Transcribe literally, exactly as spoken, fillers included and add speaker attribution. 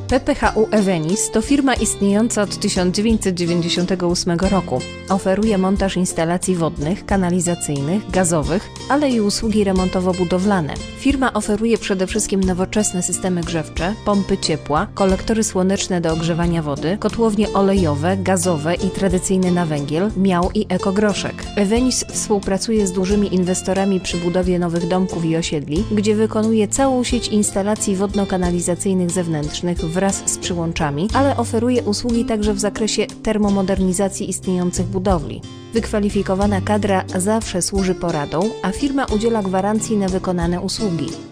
Speaker 1: P P H U Evenis to firma istniejąca od tysiąc dziewięćset dziewięćdziesiątego ósmego roku. Oferuje montaż instalacji wodnych, kanalizacyjnych, gazowych, ale i usługi remontowo-budowlane. Firma oferuje przede wszystkim nowoczesne systemy grzewcze, pompy ciepła, kolektory słoneczne do ogrzewania wody, kotłownie olejowe, gazowe i tradycyjne na węgiel, miał i ekogroszek. Evenis współpracuje z dużymi inwestorami przy budowie nowych domków i osiedli, gdzie wykonuje całą sieć instalacji wodno-kanalizacyjnych zewnętrznych wraz z przyłączami, ale oferuje usługi także w zakresie termomodernizacji istniejących budowli. Wykwalifikowana kadra zawsze służy poradą, a firma udziela gwarancji na wykonane usługi.